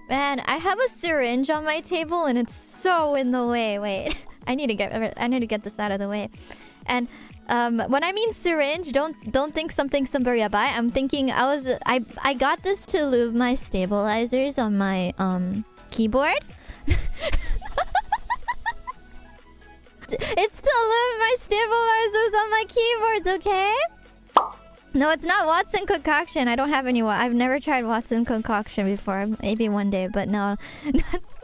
Man, I have a syringe on my table and it's so in the way. Wait, I need to get this out of the way. And when I mean syringe, don't think something super yabai. I'm thinking I got this to lube my stabilizers on my keyboard. It's to lube my stabilizers on my keyboards, okay? No, it's not Watson concoction. I don't have any. I've never tried Watson concoction before. Maybe one day, but no.